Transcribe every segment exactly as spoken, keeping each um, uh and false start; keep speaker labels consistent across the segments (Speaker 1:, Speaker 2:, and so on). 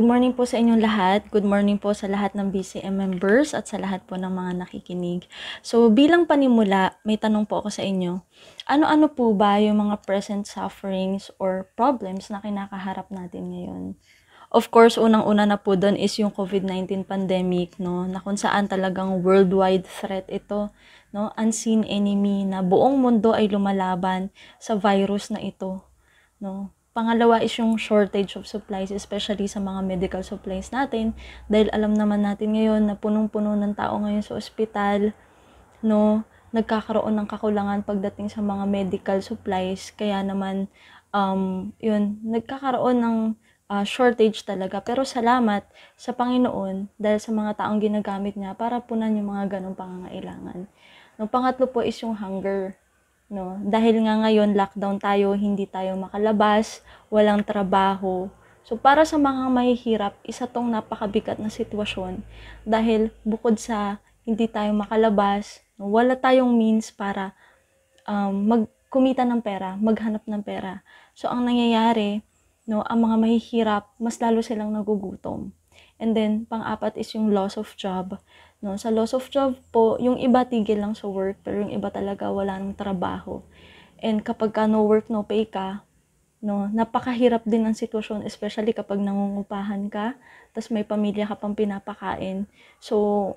Speaker 1: Good morning po sa inyong lahat. Good morning po sa lahat ng B C M members at sa lahat po ng mga nakikinig. So bilang panimula, may tanong po ako sa inyo. Ano-ano po ba yung mga present sufferings or problems na kinakaharap natin ngayon? Of course, unang-una na po doon is yung COVID nineteen pandemic, no, na kung saan talagang worldwide threat ito, no, unseen enemy na buong mundo ay lumalaban sa virus na ito, no. Pangalawa is yung shortage of supplies, especially sa mga medical supplies natin, dahil alam naman natin ngayon na punong-puno ng tao ngayon sa ospital, no, nagkakaroon ng kakulangan pagdating sa mga medical supplies, kaya naman, um, yun, nagkakaroon ng uh, shortage talaga. Pero salamat sa Panginoon dahil sa mga taong ginagamit niya para punan yung mga ganong pangangailangan. No, pangatlo po is yung hunger. No, dahil nga ngayon lockdown tayo, hindi tayo makalabas, walang trabaho. So para sa mga mahihirap, isa tong napakabigat na sitwasyon dahil bukod sa hindi tayo makalabas, no, wala tayong means para um, magkumita ng pera, maghanap ng pera. So ang nangyayari, no, ang mga mahihirap, mas lalo silang nagugutom. And then pang-apat is yung loss of job. No, sa loss of job po, yung iba tigil lang sa work, pero yung iba talaga wala ng trabaho. And kapag ka no work, no pay ka, no, napakahirap din ang sitwasyon, especially kapag nangungupahan ka, tas may pamilya ka pang pinapakain. So,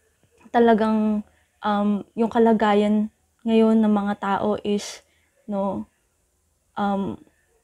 Speaker 1: talagang um, yung kalagayan ngayon ng mga tao is, no, um,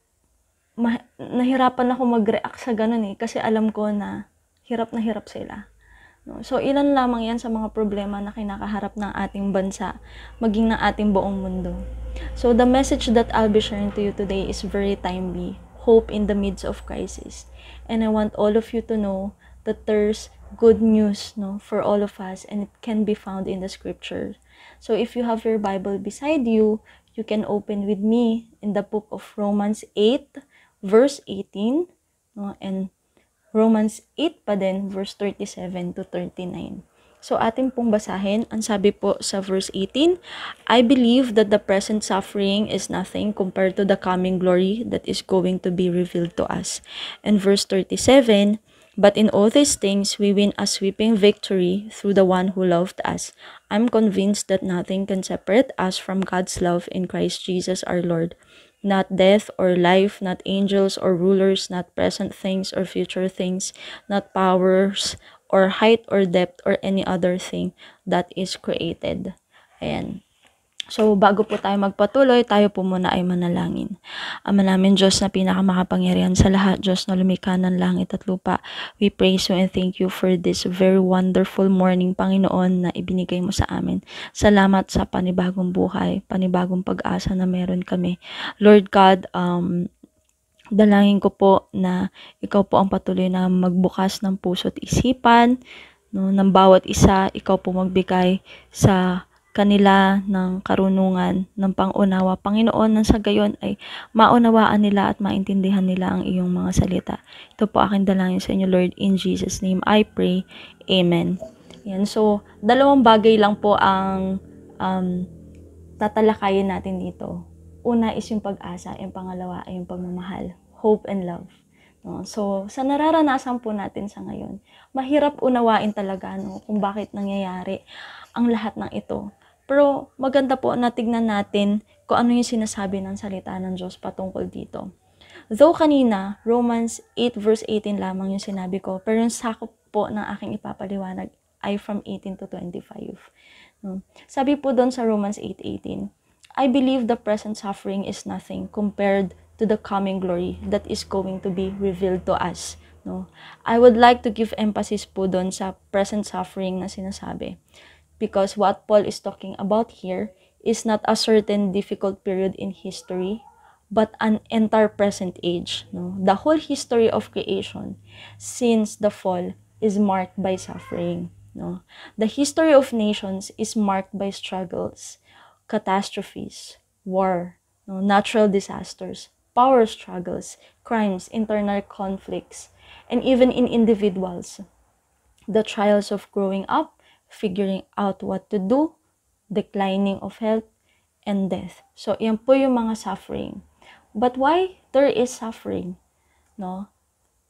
Speaker 1: ma- nahirapan ako mag-react sa ganun eh, kasi alam ko na hirap na hirap sila. No? So, ilan lamang yan sa mga problema na kinakaharap ng ating bansa, maging ng ating buong mundo. So, the message that I'll be sharing to you today is very timely. Hope in the midst of crisis. And I want all of you to know that there's good news, no, for all of us, and it can be found in the scripture. So, if you have your Bible beside you, you can open with me in the book of Romans eight, verse eighteen, no, and Romans eight pa din, verse thirty-seven to thirty-nine. So, atin pong basahin. Ang sabi po sa verse eighteen, I believe that the present suffering is nothing compared to the coming glory that is going to be revealed to us. And verse thirty-seven, but in all these things, we win a sweeping victory through the one who loved us. I'm convinced that nothing can separate us from God's love in Christ Jesus our Lord. Not death or life, not angels or rulers, not present things or future things, not powers or height or depth or any other thing that is created. Ayan. So, bago po tayo magpatuloy, tayo po muna ay manalangin. Ama namin, Diyos na pinakamakapangyarihan sa lahat, Diyos na lumikha ng langit at lupa, we praise you and thank you for this very wonderful morning, Panginoon, na ibinigay mo sa amin. Salamat sa panibagong buhay, panibagong pag-asa na meron kami. Lord God, um, dalangin ko po na ikaw po ang patuloy na magbukas ng puso at isipan, no, ng bawat isa. Ikaw po magbigay sa kanila ng karunungan, ng pangunawa, Panginoon, nang sa gayon ay maunawaan nila at maintindihan nila ang iyong mga salita. Ito po aking dalangin sa inyo, Lord, in Jesus' name I pray. Amen. Yan. So, dalawang bagay lang po ang um, tatalakayin natin dito. Una is yung pag-asa, yung pangalawa ay yung pagmamahal, hope and love. No? So, sa nararanasan po natin sa ngayon, mahirap unawain talaga, no, kung bakit nangyayari ang lahat ng ito. Pero maganda po na tignan natin kung ano yung sinasabi ng salita ng Diyos patungkol dito. Though kanina, Romans eight verse eighteen lamang yung sinabi ko, pero yung sakop po ng aking ipapaliwanag ay from eighteen to twenty-five. No? Sabi po doon sa Romans eight eighteen, I believe the present suffering is nothing compared to the coming glory that is going to be revealed to us. No? I would like to give emphasis po doon sa present suffering na sinasabi. Because what Paul is talking about here is not a certain difficult period in history, but an entire present age. No? The whole history of creation since the fall is marked by suffering. No? The history of nations is marked by struggles, catastrophes, war, no? Natural disasters, power struggles, crimes, internal conflicts, and even in individuals. The trials of growing up, figuring out what to do, declining of health, and death. So, yan po yung mga suffering. But why there is suffering? No?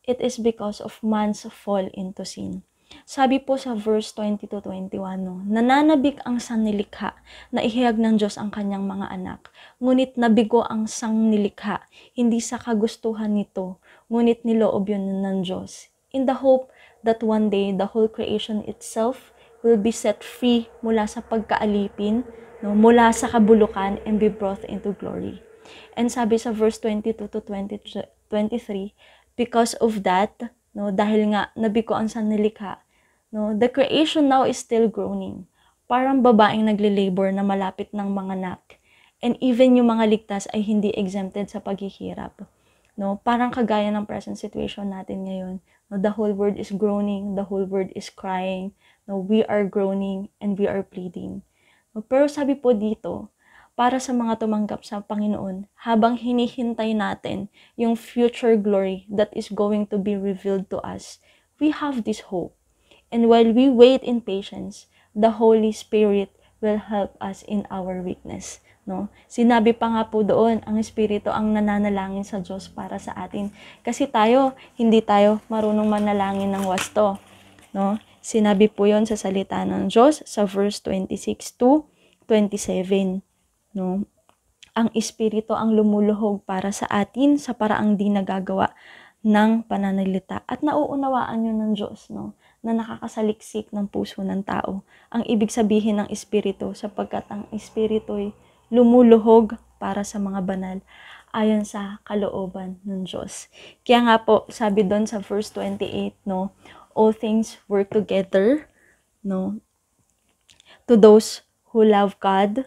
Speaker 1: it is because of man's fall into sin. Sabi po sa verse twenty to twenty-one, no, nananabik ang sangnilikha na ihayag ng Diyos ang kanyang mga anak. Ngunit nabigo ang sangnilikha, hindi sa kagustuhan nito, ngunit niloob yun ng Diyos. In the hope that one day the whole creation itself will be set free mula sa pagkaalipin, no, mula sa kabulukan, and be brought into glory. And sabi sa verse twenty-two to twenty-three, because of that, no, dahil nga nabigo ang sangnilikha, no, the creation now is still groaning. Parang babaeng nagle-labor na malapit ng manganak. And even yung mga ligtas ay hindi exempted sa paghihirap. No, parang kagaya ng present situation natin ngayon. No, the whole world is groaning, the whole world is crying. No, we are groaning and we are pleading. No, pero sabi po dito, para sa mga tumanggap sa Panginoon, habang hinihintay natin yung future glory that is going to be revealed to us, we have this hope. And while we wait in patience, the Holy Spirit will help us in our weakness. No? Sinabi pa nga po doon, ang Espiritu ang nananalangin sa Diyos para sa atin. Kasi tayo, hindi tayo marunong manalangin ng wasto. No? Sinabi po yon sa salita ng Diyos sa verse twenty-six to twenty-seven. No? Ang Espiritu ang lumuluhog para sa atin sa paraang di nagagawa ng pananalita. At nauunawaan yun ng Diyos, no? Na nakakasaliksik ng puso ng tao. Ang ibig sabihin ng Espiritu, sapagkat ang Espiritu'y lumuluhog para sa mga banal ayon sa kalooban ng Diyos. Kaya nga po, sabi doon sa verse twenty-eight, no? All things work together, no? To those who love God,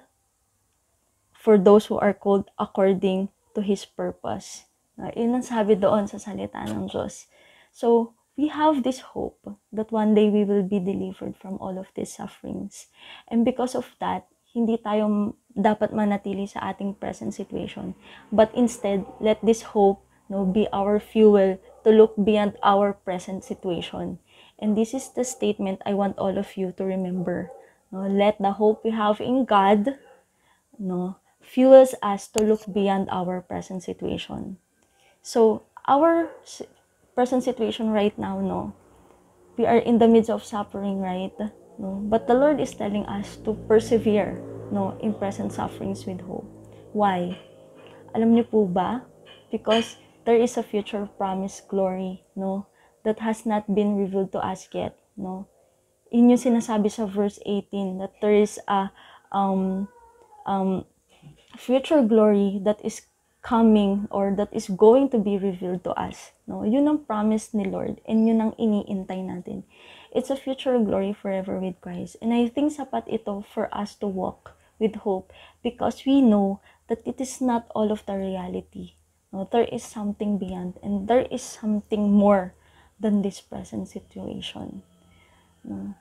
Speaker 1: for those who are called according to His purpose. Uh, yun ang sabi doon sa salita ng Diyos. So, we have this hope that one day we will be delivered from all of these sufferings. And because of that, hindi tayo dapat manatili sa ating present situation. But instead, let this hope, no, be our fuel to look beyond our present situation. And this is the statement I want all of you to remember. No, let the hope we have in God, no, fuels us to look beyond our present situation. So, our present situation right now, no, we are in the midst of suffering, right? No, but the Lord is telling us to persevere, no, in present sufferings with hope. Why? Alam niyo po ba? Because there is a future promised glory, no, that has not been revealed to us yet, no. Yun yung sinasabi sa verse eighteen, that there is a um um future glory that is coming or that is going to be revealed to us. No, yun ang promise ni Lord and yun ang iniintay natin. It's a future glory forever with Christ. And I think sapat ito for us to walk with hope because we know that it is not all of the reality. No, there is something beyond and there is something more than this present situation. No?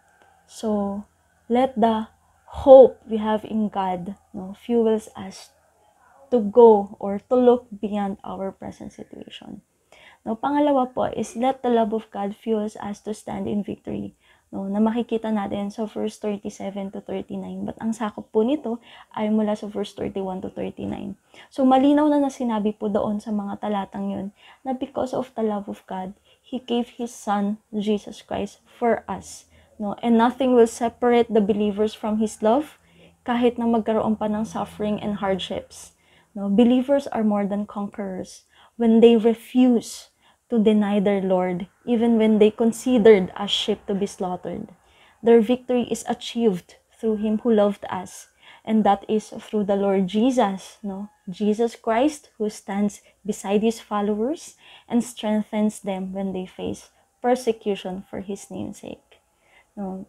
Speaker 1: So, let the hope we have in God, no, fuels us to go or to look beyond our present situation. No, pangalawa po is let the love of God fuels us to stand in victory. No, na makikita natin sa verse thirty-seven to thirty-nine. But ang sakop po nito ay mula sa verse thirty-one to thirty-nine. So malinaw na na sinabi po doon sa mga talatang yun na because of the love of God, He gave His Son, Jesus Christ, for us. No, and nothing will separate the believers from His love kahit na magkaroon pa ng suffering and hardships. No, believers are more than conquerors when they refuse to deny their Lord, even when they considered as sheep to be slaughtered. Their victory is achieved through Him who loved us, and that is through the Lord Jesus, no? Jesus Christ, who stands beside His followers and strengthens them when they face persecution for His name's sake. No?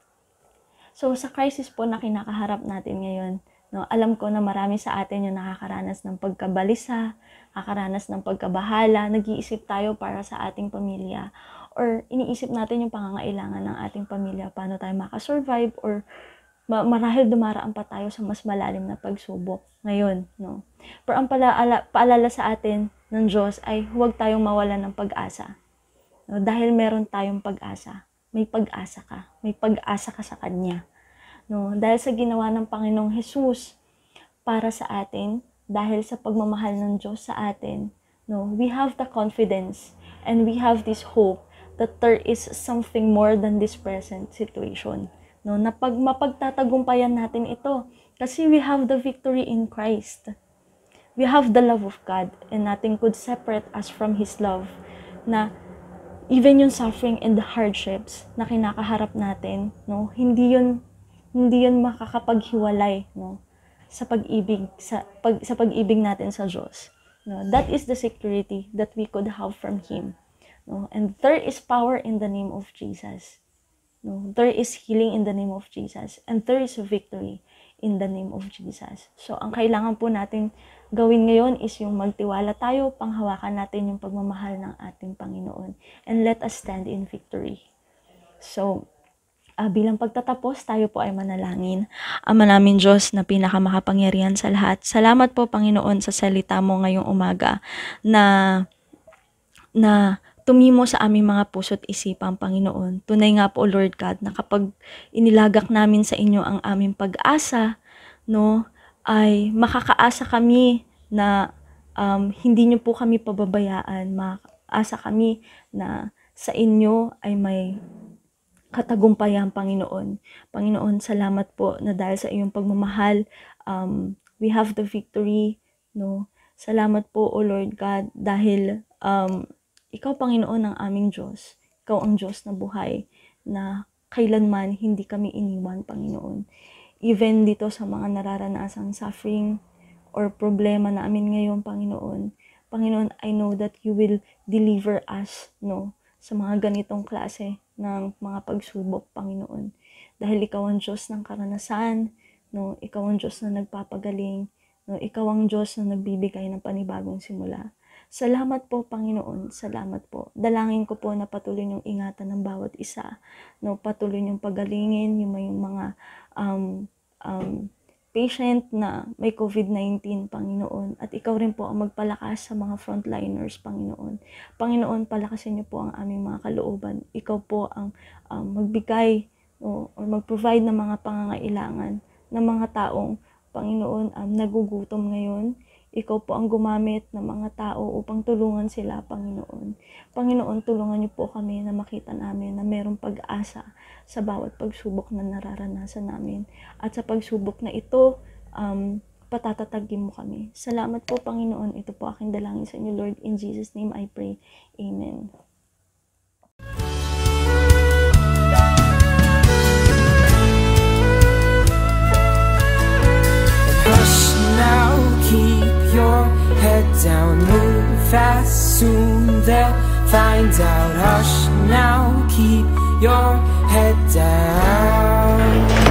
Speaker 1: So, sa crisis po na kinakaharap natin ngayon, no, alam ko na marami sa atin yung nakakaranas ng pagkabalisa, nakakaranas ng pagkabahala, nag-iisip tayo para sa ating pamilya, or iniisip natin yung pangangailangan ng ating pamilya, paano tayo makasurvive, or ma- marahil dumaraan pa tayo sa mas malalim na pagsubok ngayon. No? Pero ang paalala, paalala sa atin ng Diyos ay huwag tayong mawalan ng pag-asa. No? Dahil meron tayong pag-asa, may pag-asa ka, may pag-asa ka sa Kanya. No, dahil sa ginawa ng Panginoong Jesus para sa atin, dahil sa pagmamahal ng Diyos sa atin, no, we have the confidence And we have this hope that there is something more than this present situation. No, na pag mapagtatagumpayan natin ito. Kasi we have the victory in Christ. We have the love of God, and nothing could separate us from His love. Na even yung suffering and the hardships na kinakaharap natin, no, hindi yun hindi yun makakapaghiwalay, no, sa pag-ibig sa pag sa pag-ibig natin sa Diyos. No, that is the security that we could have from Him. No, and there is power in the name of Jesus. No, there is healing in the name of Jesus, and there is victory in the name of Jesus. So, ang kailangan po natin gawin ngayon is yung magtiwala tayo, panghawakan natin yung pagmamahal ng ating Panginoon. And let us stand in victory. So, uh, bilang pagtatapos, tayo po ay manalangin. Ama namin Diyos na pinakamakapangyarihan sa lahat. Salamat po, Panginoon, sa salita mo ngayong umaga na na tumimo sa aming mga puso't isipan, Panginoon. Tunay nga po, Lord God, na kapag inilagak namin sa inyo ang aming pag-asa, no, ay makakaasa kami na um, hindi niyo po kami pababayaan. Makakaasa kami na sa inyo ay may katagumpayan, Panginoon. Panginoon, salamat po na dahil sa iyong pagmamahal, um, we have the victory, no. Salamat po, O Lord God, dahil um, Ikaw, Panginoon, ang aming Diyos. Ikaw ang Diyos na buhay, na kailanman hindi kami iniwan, Panginoon. Even dito sa mga nararanasang suffering or problema namin ngayon, Panginoon. Panginoon, I know that you will deliver us, no, sa mga ganitong klase ng mga pagsubok, Panginoon. Dahil Ikaw ang Diyos ng karanasan, no, Ikaw ang Diyos na nagpapagaling, no, Ikaw ang Diyos na nagbibigay ng panibagong simula. Salamat po, Panginoon. Salamat po. Dalangin ko po na patuloy niyong ingatan ng bawat isa. No, patuloy niyong pagalingin yung may mga um, um, patient na may covid nineteen, Panginoon. At ikaw rin po ang magpalakas sa mga frontliners, Panginoon. Panginoon, palakasin niyo po ang aming mga kalooban. Ikaw po ang um, magbigay, no, or mag-provide ng mga pangangailangan ng mga taong, Panginoon, um, nagugutom ngayon. Ikaw po ang gumamit ng mga tao upang tulungan sila, Panginoon. Panginoon, tulungan niyo po kami na makita namin na mayroong pag-asa sa bawat pagsubok na nararanasan namin. At sa pagsubok na ito, um, patatatagin mo kami. Salamat po, Panginoon. Ito po aking dalangin sa inyo, Lord. In Jesus' name I pray. Amen.
Speaker 2: Your head down, move fast, soon they'll find out. Hush now, keep your head down.